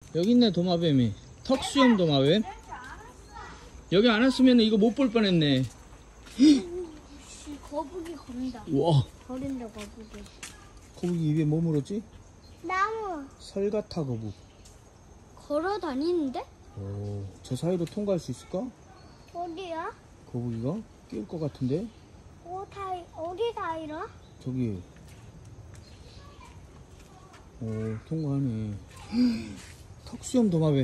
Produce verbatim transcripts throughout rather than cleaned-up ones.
여기 있네, 도마뱀이. 턱수염 도마뱀. 여기 안 왔으면 이거 못 볼 뻔했네. 거북이 건다. 우와. 버린다 거북이. 거북이 입에 뭐 물었지? 나무. 설가타 거북. 걸어 다니는데? 오, 저 사이로 통과할 수 있을까? 어디야? 거북이가? 낄 것 같은데? 어, 다, 어디 다이라? 저기. 오, 통과하네. 턱수염 도마뱀.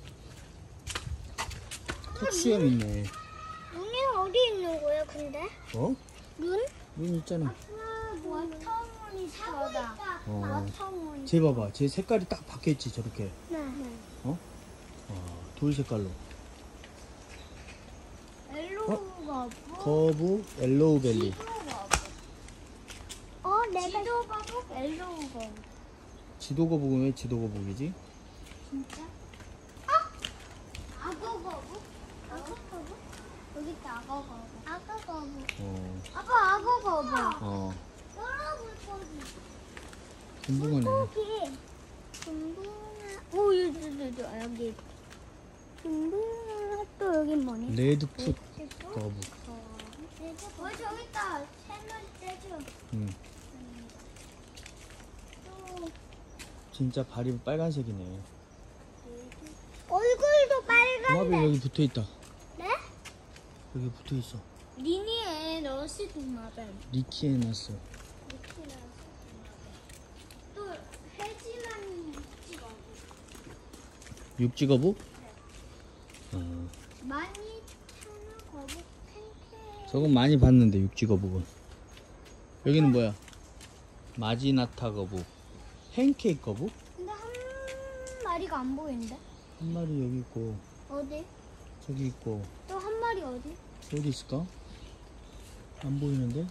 턱수염 있네. 눈이 어디 있는 거야, 근데? 어? 눈? 눈 있잖아. 워터무니터다. 어. 워터무니터. 쟤 봐봐. 쟤 색깔이 딱 바뀌었지, 저렇게. 네. 어? 아, 돌 색깔로. 엘로우 거북. 거북, 엘로우 벨리. 어, 내가 지도 거북, 엘로우 거북. 지도 거북은 왜 지도 거북이지? 진짜? 어? 악어 거북? 악어 거북? 여기 있다, 악어 거북. 악어 거북. 어, 아빠, 악어 거북. 어. 여러분, 거북. 금붕어네. 거기. 금붕어. 오, 여기, 여기, 여기. 금붕어. 또 여기 뭐니? 레드풋 거북. 어, 저기 있다. 샘물 떼줘. 응. 또 진짜 발이 빨간색이네. 얼굴도 빨간데. 도마뱀 여기 붙어 있다. 네? 여기 붙어 있어. 리니에 러시 도마뱀. 리키에 놨어. 또 해지만 찍어. 육지 거북? 어. 많이 타는 거북 팬케. 저건 많이 봤는데, 육지 거북은. 여기는 뭐야? 마지나타 거북. 팬케이크 거북? 근데 한 마리가 안 보이는데? 한 마리 여기 있고, 어디? 저기 있고, 또 한 마리 어디? 어디 있을까? 안 보이는데?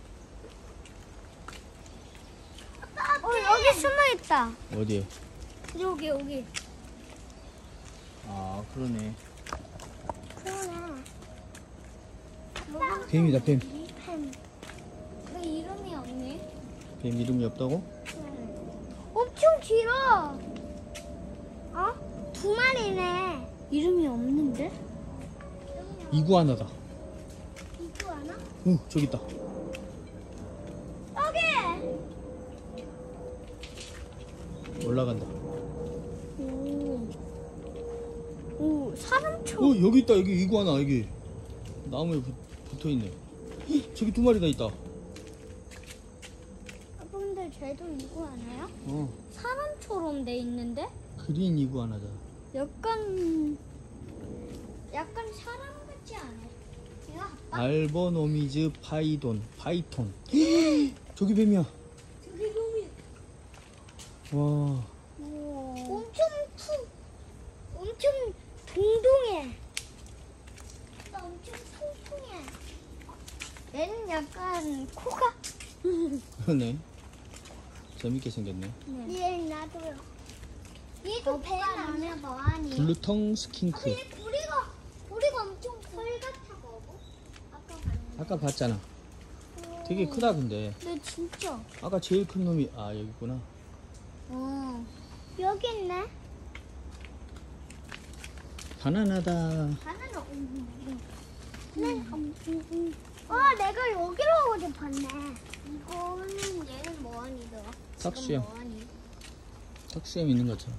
어, 여기 숨어 있다. 어디에? 여기 여기. 아, 그러네. 그러네. 뱀이다, 뱀. 뱀. 왜 이름이 없니? 뱀 이름이 없다고? 엄청 길어. 어? 두 마리네. 이름이 없는데? 이구아나다. 이거 하나? 응, 저기 있다. 여기. 올라간다. 오. 오, 사람처럼. 어, 여기 있다. 여기 이구아나, 여기. 나무에 붙, 붙어 있네. 헉, 저기 두 마리 다 있다. 아빠 근데 쟤도 이거 하나요? 어, 사람처럼 돼 있는데? 그린 이구아나다. 약간 약간 사람 같지 않아요? 제가 아빠 알버노미즈 파이돈, 파이톤. 헉, 저기 뱀이야. 저기 놈이 와, 엄청 푸 엄청 동동해. 나 엄청 통통해. 얘는 약간 코가 그러네. 재밌게 생겼네. 얘 나도요. 얘도 배 안에 뭐하니? 블루텅 스킨크. 얘 고리가 고리가 엄청 털 같아가고. 아까 봤는데. 아까 봤잖아. 되게 크다, 근데. 네 진짜. 아까 제일 큰 놈이, 아, 여기 있구나. 어. 여기 있네. 바나나다. 바나나. 음, 음. 네. 음, 음, 음. 어, 내가 여기로 어제 봤네. 이거는 얘는 뭐하니 너? 턱수염. 뭐하니? 턱수염 있는 것처럼.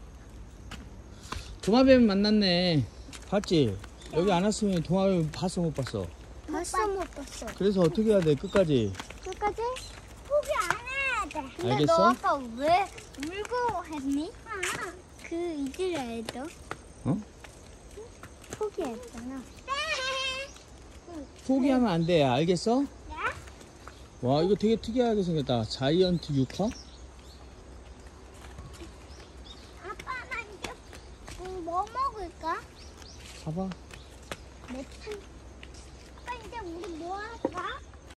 도마뱀 만났네. 봤지? 여기 안 왔으면 도마뱀 봤어, 못 봤어? 봤어 못 봤어. 그래서 어떻게 해야 돼, 끝까지? 끝까지 포기 안 해야 돼. 근데 알겠어? 너 아까 왜 울고 했니? 아, 그 이즈라엘도 어? 포기했잖아. 포기하면 안 돼. 알겠어? 네? 와, 이거 되게 특이하게 생겼다. 자이언트 유카? 아빠 나 이제 음, 뭐 먹을까? 봐봐. 메탄. 아빠 이제 우리 뭐 할까?